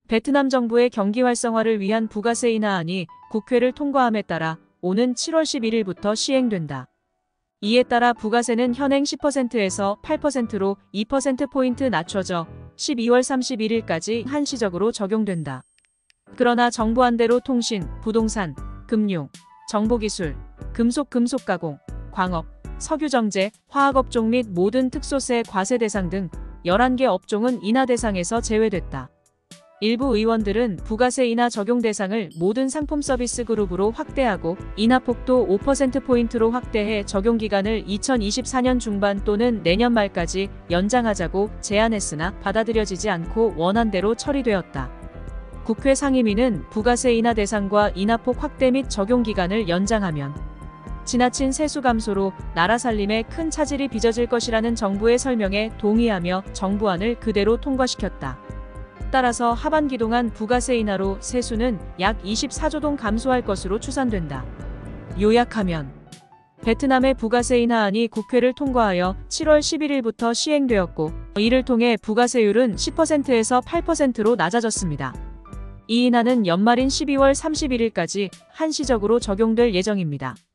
베트남 정부의 경기 활성화를 위한 부가세 인하안이 국회를 통과함에 따라 오는 7월 11일부터 시행된다. 이에 따라 부가세는 현행 10%에서 8%로 2%포인트 낮춰져 12월 31일까지 한시적으로 적용된다. 그러나 정부안대로 통신, 부동산, 금융, 정보기술, 금속가공, 광업, 석유정제, 화학업종 및 모든 특소세 과세 대상 등 11개 업종은 인하 대상에서 제외됐다. 일부 의원들은 부가세 인하 적용 대상을 모든 상품 서비스 그룹으로 확대하고 인하폭도 5%포인트로 확대해 적용기간을 2024년 중반 또는 내년 말까지 연장하자고 제안했으나 받아들여지지 않고 원안대로 처리되었다. 국회 상임위는 부가세 인하 대상과 인하폭 확대 및 적용기간을 연장하면 지나친 세수 감소로 나라 살림에 큰 차질이 빚어질 것이라는 정부의 설명에 동의하며 정부안을 그대로 통과시켰다. 따라서 하반기 동안 부가세 인하로 세수는 약 24조 동 감소할 것으로 추산된다. 요약하면 베트남의 부가세 인하안이 국회를 통과하여 7월 11일부터 시행되었고 이를 통해 부가세율은 10%에서 8%로 낮아졌습니다. 이 인하는 연말인 12월 31일까지 한시적으로 적용될 예정입니다.